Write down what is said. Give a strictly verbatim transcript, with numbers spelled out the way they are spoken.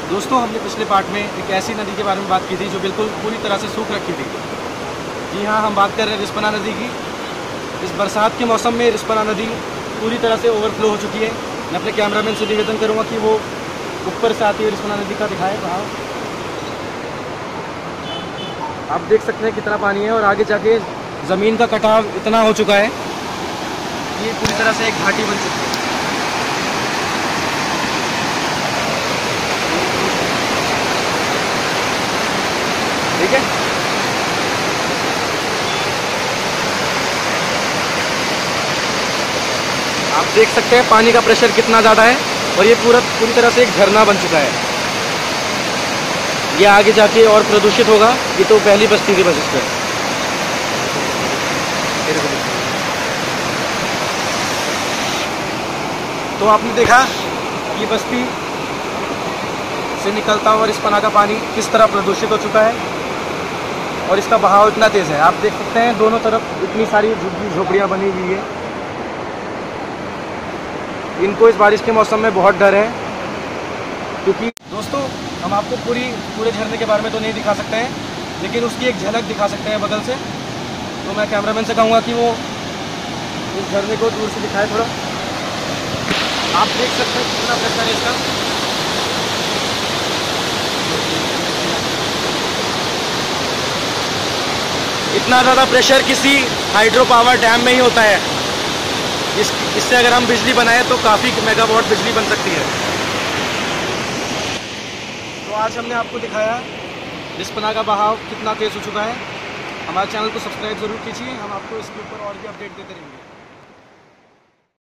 दोस्तों, हमने पिछले पार्ट में एक ऐसी नदी के बारे में बात की थी जो बिल्कुल पूरी तरह से सूख रखी थी। जी हाँ, हम बात कर रहे हैं रिस्पना नदी की। इस बरसात के मौसम में रिस्पना नदी पूरी तरह से ओवरफ्लो हो चुकी है। मैं अपने कैमरामैन से निवेदन करूँगा कि वो ऊपर से आती है रिस्पना नदी का दिखाए वहाँ। आप देख सकते हैं कितना पानी है और आगे जाके ज़मीन का कटाव इतना हो चुका है कि ये पूरी तरह से एक घाटी बन चुकी है। ठीक है, आप देख सकते हैं पानी का प्रेशर कितना ज़्यादा है और ये पूरा पूरी तरह से एक झरना बन चुका है। ये आगे जाके और प्रदूषित होगा। ये तो पहली बस्ती थी बस इस पर। तो आपने देखा ये बस्ती से निकलता हुआ रिस्पना का पानी किस तरह प्रदूषित हो चुका है और इसका बहाव इतना तेज़ है। आप देख सकते हैं दोनों तरफ इतनी सारी झुग्गी झोपड़ियाँ बनी हुई है। इनको इस बारिश के मौसम में बहुत डर है, क्योंकि दोस्तों हम आपको पूरी पूरे झरने के बारे में तो नहीं दिखा सकते हैं, लेकिन उसकी एक झलक दिखा सकते हैं बगल से। तो मैं कैमरामैन से कहूँगा कि वो इस झरने को दूर से दिखाए थोड़ा। आप देख सकते हैं कितना प्रेशर है इसका। इतना ज़्यादा प्रेशर किसी हाइड्रो पावर डैम में ही होता है। इस इससे अगर हम बिजली बनाएं तो काफ़ी मेगावाट बिजली बन सकती है। तो आज हमने आपको दिखाया रिस्पना का बहाव कितना तेज़ हो चुका है। हमारे चैनल को सब्सक्राइब ज़रूर कीजिए, हम आपको इसके ऊपर और भी अपडेट देते रहेंगे।